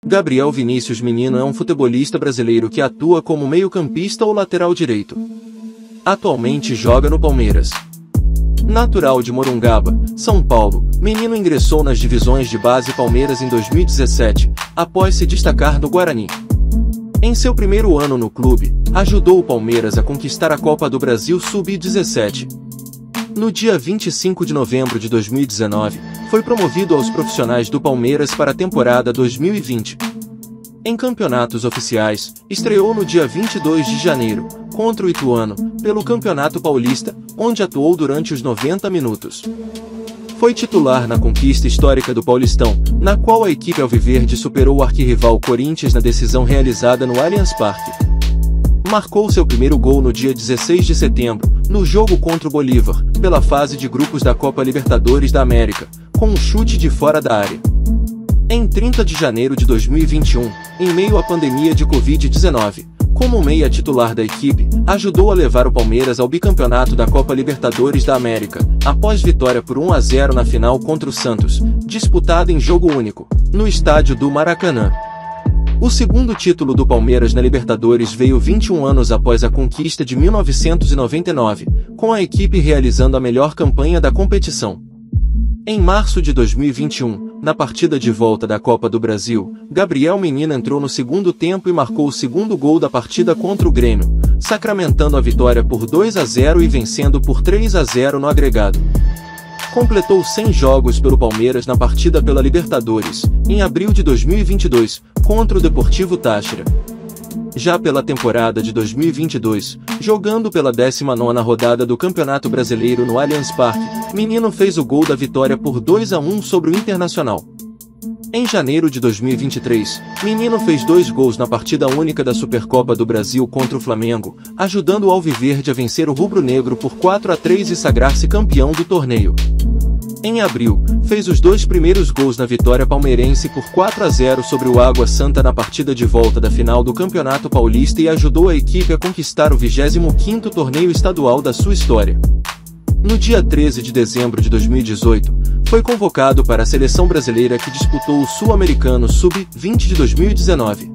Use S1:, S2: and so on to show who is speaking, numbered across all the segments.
S1: Gabriel Vinícius Menino é um futebolista brasileiro que atua como meio-campista ou lateral direito. Atualmente joga no Palmeiras. Natural de Morungaba, São Paulo, Menino ingressou nas divisões de base Palmeiras em 2017, após se destacar no Guarani. Em seu primeiro ano no clube, ajudou o Palmeiras a conquistar a Copa do Brasil Sub-17. No dia 25 de novembro de 2019, foi promovido aos profissionais do Palmeiras para a temporada 2020. Em campeonatos oficiais, estreou no dia 22 de janeiro, contra o Ituano, pelo Campeonato Paulista, onde atuou durante os 90 minutos. Foi titular na conquista histórica do Paulistão, na qual a equipe alviverde superou o arquirrival Corinthians na decisão realizada no Allianz Parque. Marcou seu primeiro gol no dia 16 de setembro, no jogo contra o Bolívar, pela fase de grupos da Copa Libertadores da América, com um chute de fora da área. Em 30 de janeiro de 2021, em meio à pandemia de Covid-19, como meia titular da equipe, ajudou a levar o Palmeiras ao bicampeonato da Copa Libertadores da América, após vitória por 1-0 na final contra o Santos, disputada em jogo único, no estádio do Maracanã. O segundo título do Palmeiras na Libertadores veio 21 anos após a conquista de 1999, com a equipe realizando a melhor campanha da competição. Em março de 2021, na partida de volta da Copa do Brasil, Gabriel Menino entrou no segundo tempo e marcou o segundo gol da partida contra o Grêmio, sacramentando a vitória por 2-0 e vencendo por 3-0 no agregado. Completou 100 jogos pelo Palmeiras na partida pela Libertadores, em abril de 2022, contra o Deportivo Táchira. Já pela temporada de 2022, jogando pela 19ª rodada do Campeonato Brasileiro no Allianz Parque, Menino fez o gol da vitória por 2-1 sobre o Internacional. Em janeiro de 2023, Menino fez 2 gols na partida única da Supercopa do Brasil contra o Flamengo, ajudando o Alviverde a vencer o rubro-negro por 4-3 e sagrar-se campeão do torneio. Em abril, fez os 2 primeiros gols na vitória palmeirense por 4-0 sobre o Água Santa na partida de volta da final do Campeonato Paulista e ajudou a equipe a conquistar o 25º torneio estadual da sua história. No dia 13 de dezembro de 2018, foi convocado para a seleção brasileira que disputou o Sul-Americano Sub-20 de 2019.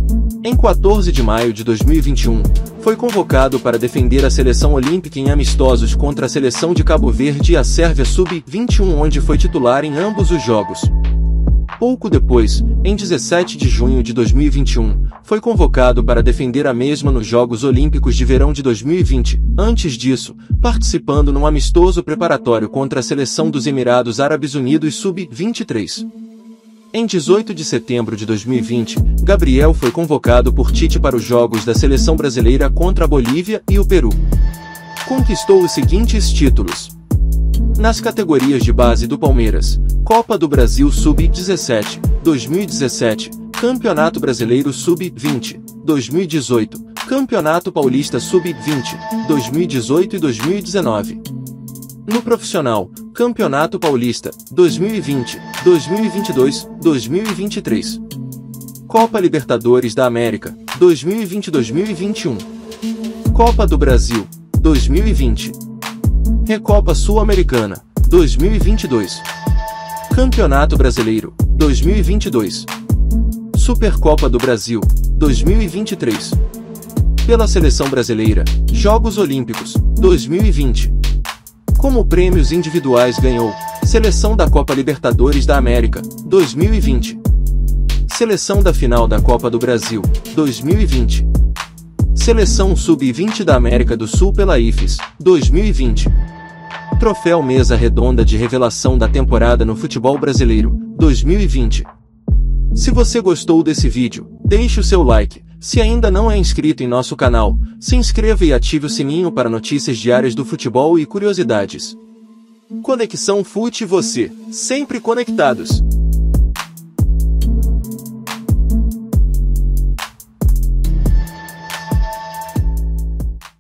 S1: Em 14 de maio de 2021, foi convocado para defender a seleção olímpica em amistosos contra a seleção de Cabo Verde e a Sérvia Sub-21, onde foi titular em ambos os jogos. Pouco depois, em 17 de junho de 2021, foi convocado para defender a mesma nos Jogos Olímpicos de Verão de 2020, antes disso, participando num amistoso preparatório contra a seleção dos Emirados Árabes Unidos Sub-23. Em 18 de setembro de 2020, Gabriel foi convocado por Tite para os Jogos da Seleção Brasileira contra a Bolívia e o Peru. Conquistou os seguintes títulos. Nas categorias de base do Palmeiras: Copa do Brasil Sub-17, 2017, Campeonato Brasileiro Sub-20, 2018, Campeonato Paulista Sub-20, 2018 e 2019. No profissional, Campeonato Paulista, 2020, 2022, 2023. Copa Libertadores da América, 2020 e 2021. Copa do Brasil, 2020. Recopa Sul-Americana, 2022. Campeonato Brasileiro, 2022. Supercopa do Brasil, 2023. Pela Seleção Brasileira, Jogos Olímpicos, 2020. Como prêmios individuais ganhou: Seleção da Copa Libertadores da América, 2020. Seleção da Final da Copa do Brasil, 2020. Seleção Sub-20 da América do Sul pela IFES, 2020. Troféu Mesa Redonda de Revelação da Temporada no Futebol Brasileiro, 2020. Se você gostou desse vídeo, deixe o seu like. Se ainda não é inscrito em nosso canal, se inscreva e ative o sininho para notícias diárias do futebol e curiosidades. Conexão Fute e você, sempre conectados.